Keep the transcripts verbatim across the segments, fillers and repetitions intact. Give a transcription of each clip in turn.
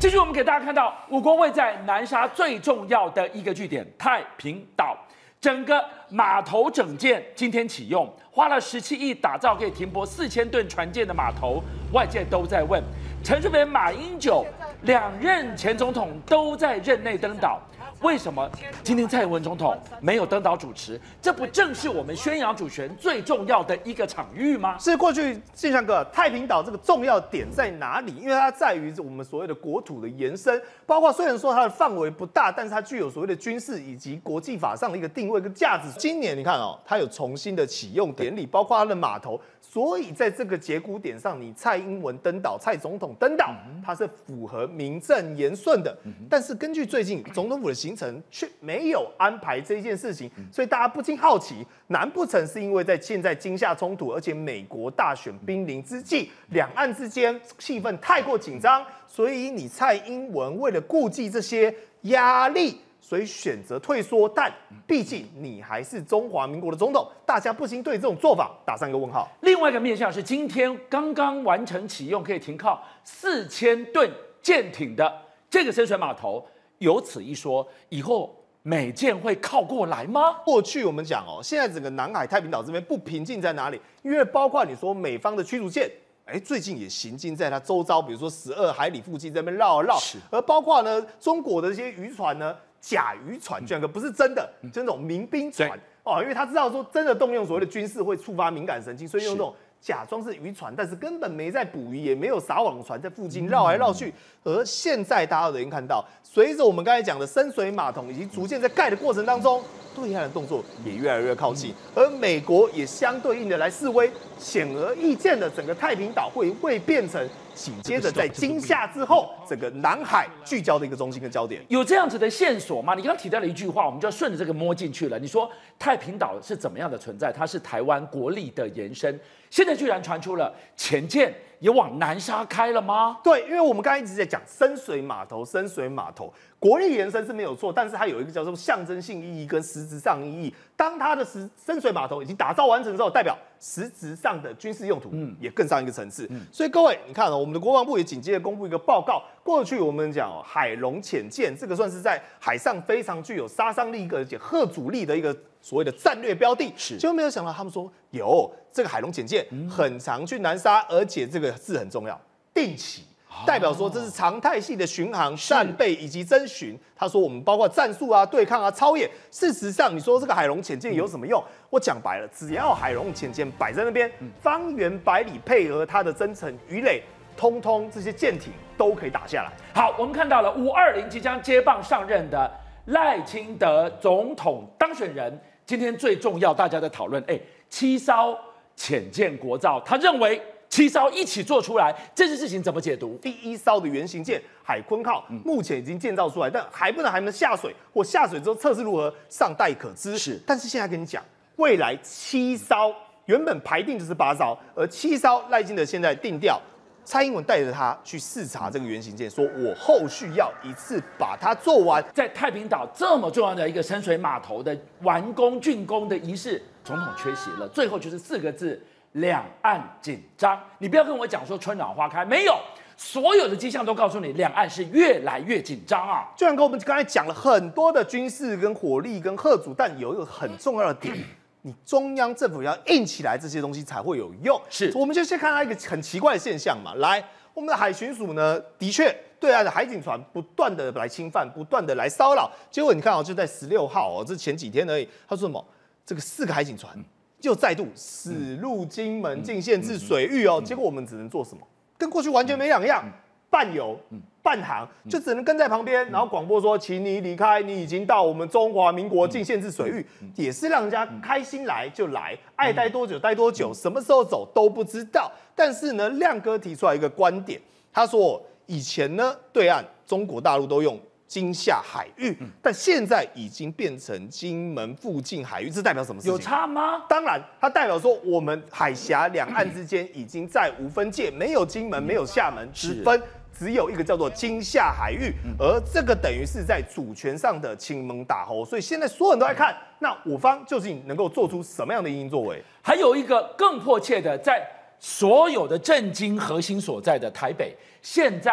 继续，我们给大家看到，我国位在南沙最重要的一个据点太平岛，整个码头整建今天启用，花了十七亿打造可以停泊四千吨船舰的码头。外界都在问，陈水扁、马英九两任前总统都在任内登岛，为什么今天蔡英文总统没有登岛主持？这不正是我们宣扬主权最重要的一个场域吗？ 是过去信箱哥，太平岛这个重要点在哪里？因为它在于我们所谓的国土的延伸，包括虽然说它的范围不大，但是它具有所谓的军事以及国际法上的一个定位跟价值。今年你看哦，它有重新的启用典礼，包括它的码头。所以在这个节骨点上，你蔡英文登岛，蔡总统登岛，它是符合名正言顺的。但是根据最近总统府的行程，却没有安排这件事情，所以大家不禁好奇，难不成是因为在现在金厦冲突，而且美国大选濒临之际，两岸之间气氛太过紧张，所以你蔡英文为了顾忌这些压力，所以选择退缩，但毕竟你还是中华民国的总统，大家不禁对这种做法打上一个问号。 另外一个面向是，今天刚刚完成启用，可以停靠四千吨舰艇的这个深水码头，有此一说，以后美舰会靠过来吗？ 过去我们讲哦，现在整个南海太平岛这边不平静在哪里？因为包括你说美方的驱逐舰。哎，最近也行经在它周遭，比如说十二海里附近这边绕啊绕，而包括呢中国的这些渔船呢，假渔船，这个不是真的，就那种民兵船哦，因为他知道说真的动用所谓的军事会触发敏感神经，所以用那种假装是渔船，但是根本没在捕鱼，也没有撒网船在附近绕来绕去。而现在大家都已经看到，随着我们刚才讲的深水码头以及逐渐在盖的过程当中，对岸的动作也越来越靠近，而美国也相对应的来示威。显而易见的，整个太平岛会会变成紧接着在金厦之后，整个南海聚焦的一个中心跟焦点。 有这样子的线索吗？你刚刚提到了一句话，我们就要顺着这个摸进去了。你说太平岛是怎么样的存在？它是台湾国力的延伸，现在居然传出了潜舰也往南沙开了吗？ 对，因为我们刚才一直在讲深水码头，深水码头国力延伸是没有错，但是它有一个叫做象征性意义跟实质上意义。当它的深深水码头已经打造完成之后，代表实质上的军事用途也更上一个层次。嗯、所以各位，你看哦，我们的国防部也紧接着公布一个报告。过去我们讲哦，海龙潜舰这个算是在海上非常具有杀伤力而且吓阻力的一个所谓的战略标的。是，结果没有想到他们说有这个海龙潜舰很常去南沙，而且这个字很重要，定期。代表说这是常态性的巡航、战备以及侦巡。他说我们包括战术啊、对抗啊、操演。事实上，你说这个海龙潜舰有什么用？我讲白了，只要海龙潜舰摆在那边，方圆百里配合它的增程鱼雷，通通这些舰艇都可以打下来。 好，我们看到了五二零即将接棒上任的赖清德总统当选人，今天最重要，大家在讨论，哎，七艘潜舰国造，他认为。七艘一起做出来，这件事情怎么解读？ 第一艘的原型舰海鲲号目前已经建造出来，但还不能还能下水，或下水之后测试如何尚待可知。是，但是现在跟你讲，未来七艘原本排定就是八艘，而七艘赖清德现在定调，蔡英文带着他去视察这个原型舰，说我后续要一次把它做完。 在太平岛这么重要的一个深水码头的完工竣工的仪式，总统缺席了，最后就是四个字。两岸紧张，你不要跟我讲说春暖花开，没有，所有的迹象都告诉你，两岸是越来越紧张啊。 就像跟我们刚才讲了很多的军事跟火力跟吓阻，但有一个很重要的点，你中央政府要硬起来，这些东西才会有用。是，我们就先看到一个很奇怪的现象嘛。来，我们的海巡署呢，的确对岸的海警船不断的来侵犯，不断的来骚扰，结果你看哦，就在十六号哦，这前几天而已，他说什么？这个四个海警船。就再度驶入金门进限制水域哦，结果我们只能做什么？跟过去完全没两样，伴游、伴航，就只能跟在旁边，然后广播说，请你离开，你已经到我们中华民国进限制水域，也是让人家开心来就来，爱待多久待多久，什么时候走都不知道。但是呢，亮哥提出来一个观点，他说以前呢，对岸中国大陆都用。金厦海域，但现在已经变成金门附近海域，这代表什么事情？ 有差吗？ 当然，它代表说我们海峡两岸之间已经再无分界，没有金门，没有厦门之分，只有一个叫做金厦海域，而这个等于是在主权上的亲蒙打吼，所以现在所有人都在看，那我方究竟能够做出什么样的因应作为？ 还有一个更迫切的，在所有的政经核心所在的台北，现在。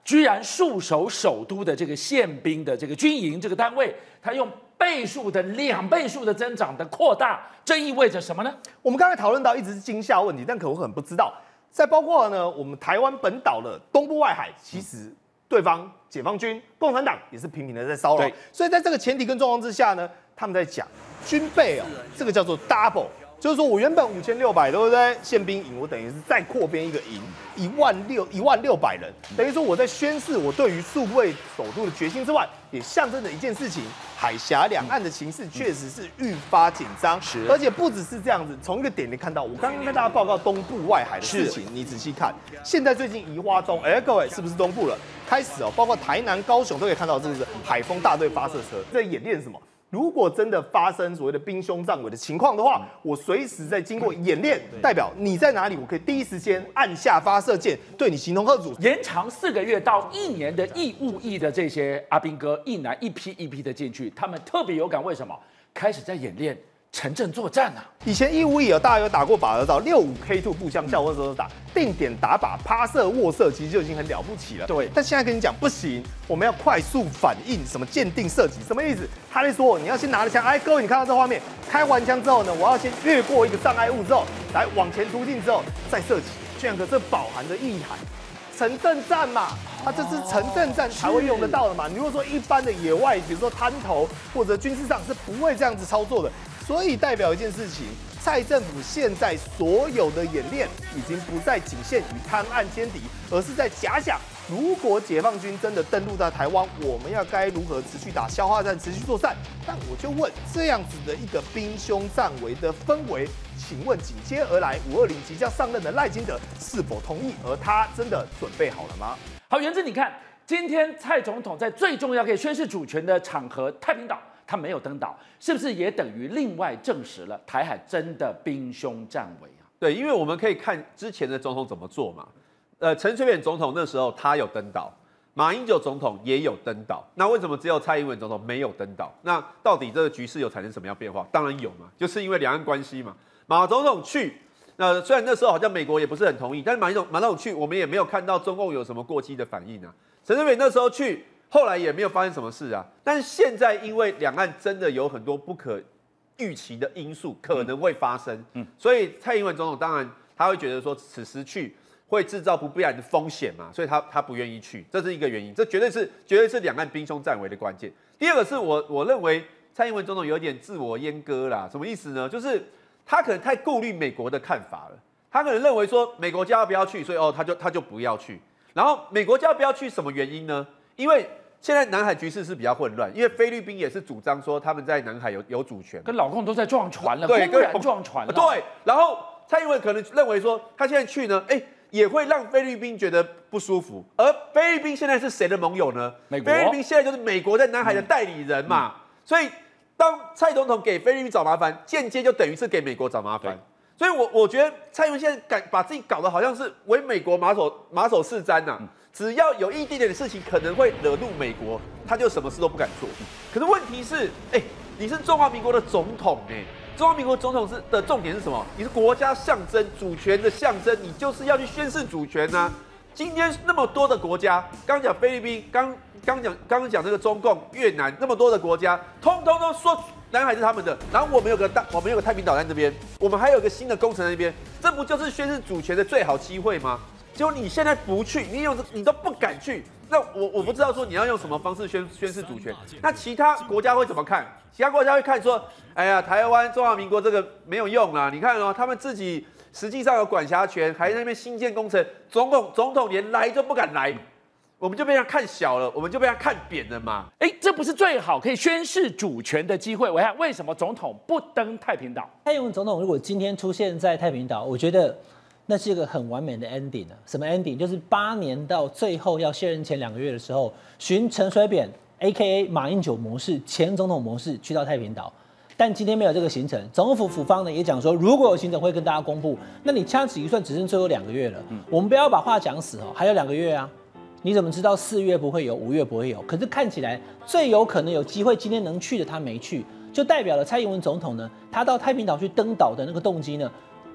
居然戍守首都的这个宪兵的这个军营这个单位，他用倍数的两倍数的增长的扩大，这意味着什么呢？ 我们刚才讨论到一直是惊吓问题，但可我很不知道，在包括呢我们台湾本岛的东部外海，其实对方解放军、共产党也是频频的在骚扰，所以在这个前提跟状况之下呢，他们在讲军备哦，这个叫做 double。就是说我原本五千六百，对不对？宪兵营我等于是再扩编一个营，一万六一万六百人，等于说我在宣示我对于数位首都的决心之外，也象征着一件事情：海峡两岸的情势确实是愈发紧张。是，而且不只是这样子，从一个点你看到，我刚刚跟大家报告东部外海的事情，你仔细看，现在最近宜花东，哎，各位是不是东部了？开始哦，包括台南、高雄都可以看到，这个是海风大队发射车在演练什么？如果真的发生所谓的兵凶战危的情况的话，我随时在经过演练，代表你在哪里，我可以第一时间按下发射键，对你形同贺主。 延长四个月到一年的义务役的这些阿兵哥，一男一批一批的进去，他们特别有感，为什么？开始在演练城镇作战啊！ 以前义务役有大家有打过靶的，到六五 K 二步枪校或者说打定点打靶、趴射、卧射，其实就已经很了不起了。 对， 但现在跟你讲不行，我们要快速反应，什么鉴定射击，什么意思？他在说你要先拿着枪，哎，各位你看到这画面，开完枪之后呢，我要先越过一个障碍物之后，来往前突进之后再射击。这样可这饱含的意涵。城镇战嘛，它这是城镇战才会用得到的嘛。你如果说一般的野外，比如说滩头或者军事上是不会这样子操作的。所以代表一件事情，蔡政府现在所有的演练已经不再仅限于滩岸歼敌，而是在假想，如果解放军真的登陆到台湾，我们要该如何持续打消化战、持续作战？但我就问，这样子的一个兵凶战危的氛围，请问紧接而来五二零即将上任的赖清德是否同意？而他真的准备好了吗？ 好，元之，你看今天蔡总统在最重要可以宣示主权的场合——太平岛。他没有登岛，是不是也等于另外证实了台海真的兵凶战危啊？ 对，因为我们可以看之前的总统怎么做嘛。呃，陈水扁总统那时候他有登岛，马英九总统也有登岛，那为什么只有蔡英文总统没有登岛？那到底这个局势有产生什么样变化？当然有嘛，就是因为两岸关系嘛。马总统去，那虽然那时候好像美国也不是很同意，但是马总马总统去，我们也没有看到中共有什么过激的反应啊。陈水扁那时候去。后来也没有发生什么事啊，但是现在因为两岸真的有很多不可预期的因素可能会发生，嗯，所以蔡英文总统当然他会觉得说此时去会制造不必然的风险嘛，所以他他不愿意去，这是一个原因，这绝对是绝对是两岸兵凶战危的关键。第二个是我我认为蔡英文总统有点自我阉割啦，什么意思呢？就是他可能太顾虑美国的看法了，他可能认为说美国叫他不要去，所以哦他就他就不要去，然后美国叫他不要去什么原因呢？因为现在南海局势是比较混乱，因为菲律宾也是主张说他们在南海有有主权， 跟老共都在撞船了， 对， 公然撞船了。 对，然后蔡英文可能认为说他现在去呢，哎，也会让菲律宾觉得不舒服。而菲律宾现在是谁的盟友呢？ 美国。 菲律宾现在就是美国在南海的代理人嘛，嗯、所以当蔡总统给菲律宾找麻烦，间接就等于是给美国找麻烦。所以我我觉得蔡英文现在敢把自己搞得好像是为美国马首马首是瞻呐、啊。嗯，只要有一点点的事情可能会惹怒美国，他就什么事都不敢做。可是问题是，哎、欸，你是中华民国的总统哎、欸，中华民国总统是的重点是什么？你是国家象征、主权的象征，你就是要去宣示主权呐、啊。今天那么多的国家，刚讲菲律宾，刚刚讲刚刚讲那个中共、越南，那么多的国家，通通都说南海是他们的。然后我们有个大，我们有个太平岛在这边，我们还有个新的工程在那边，这不就是宣示主权的最好机会吗？结果你现在不去，你有你都不敢去，那我我不知道说你要用什么方式宣宣示主权。那其他国家会怎么看？其他国家会看说，哎呀，台湾中华民国这个没有用啦。你看哦，他们自己实际上有管辖权，还在那边新建工程，总统总统连来都不敢来，我们就被他看小了，我们就被他看扁了嘛。 哎，这不是最好可以宣示主权的机会？我看为什么总统不登太平岛？ 蔡英文总统如果今天出现在太平岛，我觉得那是一个很完美的 ending 啊！什么 ending？ 就是八年到最后要卸任前两个月的时候，循陈水扁 A K A 马英九模式、前总统模式去到太平岛。但今天没有这个行程，总统府府方呢也讲说，如果有行程会跟大家公布。那你掐指一算，只剩最后两个月了。嗯、我们不要把话讲死哦，还有两个月啊！你怎么知道四月不会有，五月不会有？可是看起来最有可能有机会今天能去的他没去，就代表了蔡英文总统呢，他到太平岛去登岛的那个动机呢？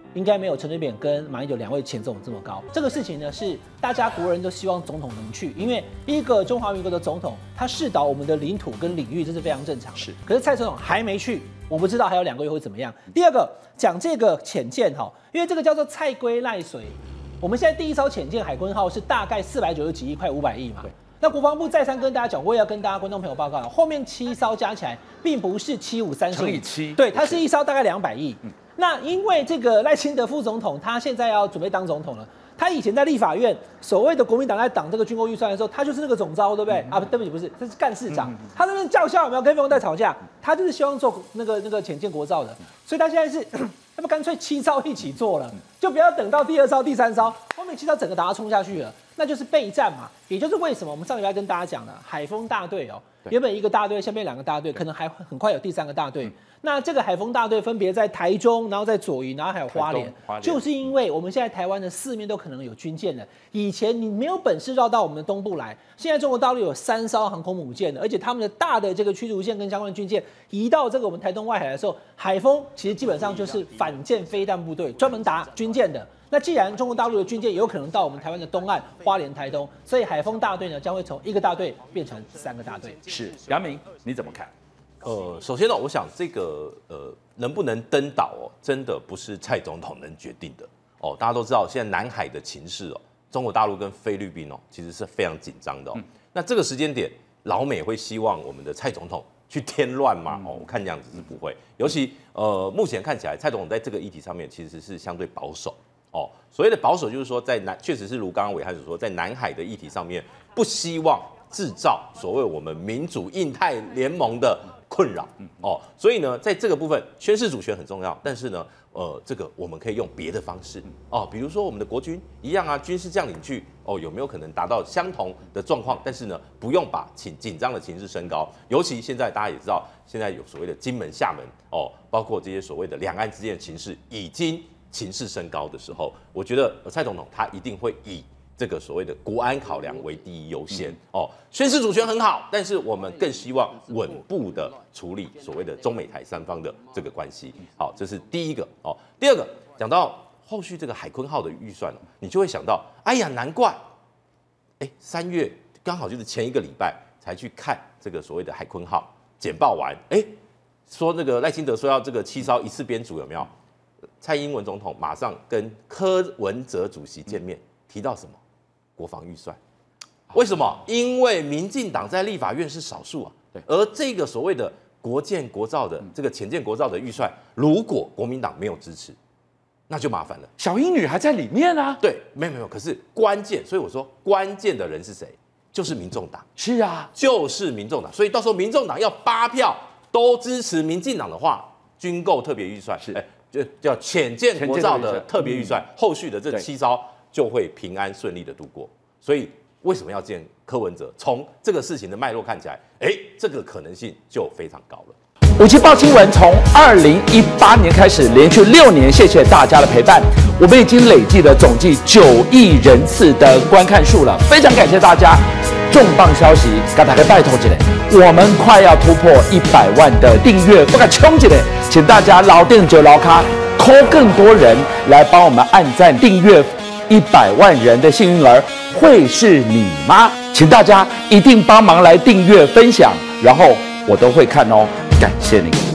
应该没有陈水扁跟马英九两位前总统这么高。这个事情呢，是大家国人都希望总统能去，因为一个中华民国的总统，他视导我们的领土跟领域，这是非常正常的。是，可是蔡总统还没去，我不知道还有两个月会怎么样。第二个讲这个潜舰哈，因为这个叫做蔡龟赖水，我们现在第一艘潜舰海鲲号是大概四百九十几亿，快五百亿嘛。那国防部再三跟大家讲，我也要跟大家观众朋友报告，后面七艘加起来并不是七五三乘以七， 对，它是一艘大概两百亿。嗯，那因为这个赖清德副总统，他现在要准备当总统了。他以前在立法院，所谓的国民党在挡这个军购预算的时候，他就是那个总召，对不对？嗯、啊，对不起，不是，他是干事长。嗯、他在那叫嚣有没有跟费鸿泰吵架？他就是希望做那个那个潜舰国造的，所以他现在是，要不干脆七艘一起做了，就不要等到第二艘、第三艘，后面七艘整个把它冲下去了。那就是备战嘛，也就是为什么我们上礼拜跟大家讲了海丰大队哦，原本一个大队，下面两个大队，可能还很快有第三个大队。嗯、那这个海丰大队分别在台中，然后在左营，然后还有花莲，就是因为我们现在台湾的四面都可能有军舰了。以前你没有本事绕到我们的东部来，现在中国大陆有三艘航空母舰的，而且他们的大的这个驱逐舰跟相关的军舰移到这个我们台东外海的时候，海丰其实基本上就是反舰飞弹部队，专门打军舰的。那既然中国大陆的军舰也有可能到我们台湾的东岸、花莲、台东，所以海丰大队呢将会从一个大队变成三个大队。 是，杨明你怎么看？ 呃，首先呢，我想这个呃能不能登岛哦，真的不是蔡总统能决定的哦。大家都知道，现在南海的情势哦，中国大陆跟菲律宾哦，其实是非常紧张的哦。嗯、那这个时间点，老美会希望我们的蔡总统去添乱吗？哦，我看这样子是不会。尤其呃，目前看起来，蔡总统在这个议题上面其实是相对保守。哦，所谓的保守就是说，在南确实是如刚刚暐瀚所说，在南海的议题上面，不希望制造所谓我们民主印太联盟的困扰。哦，所以呢，在这个部分，宣示主权很重要，但是呢，呃，这个我们可以用别的方式哦，比如说我们的国军一样啊，军事将领去哦，有没有可能达到相同的状况？但是呢，不用把紧紧张的情势升高，尤其现在大家也知道，现在有所谓的金门、厦门哦，包括这些所谓的两岸之间的情势已经情势升高的时候，我觉得蔡总统他一定会以这个所谓的国安考量为第一优先哦。宣示主权很好，但是我们更希望稳步的处理所谓的中美台三方的这个关系。好，这是第一个哦。第二个，讲到后续这个海鲲号的预算，你就会想到，哎呀，难怪，哎，三月刚好就是前一个礼拜才去看这个所谓的海鲲号简报完，哎，说那个赖清德说要这个七艘一次编组有没有？蔡英文总统马上跟柯文哲主席见面，提到什么？国防预算。为什么？因为民进党在立法院是少数啊。对。而这个所谓的国建国造的这个潜舰国造的预算，如果国民党没有支持，那就麻烦了。 小英女还在里面啊。 对，没有没有。可是关键，所以我说关键的人是谁？就是民众党。 是啊， 就是民众党。所以到时候民众党要八票都支持民进党的话，军购特别预算是。就叫潜舰国造的特别预算，后续的这七艘就会平安顺利的度过。所以为什么要见柯文哲？从这个事情的脉络看起来，哎，这个可能性就非常高了。 五七报新闻从二零一八年开始，连续六年，谢谢大家的陪伴，我们已经累计了总计九亿人次的观看数了，非常感谢大家。重磅消息，给大家拜托一下，我们快要突破一百万的订阅，不敢冲起来，请大家老定就老卡，扣更多人来帮我们按赞订阅，一百万人的幸运儿会是你吗？请大家一定帮忙来订阅分享，然后我都会看哦，感谢您。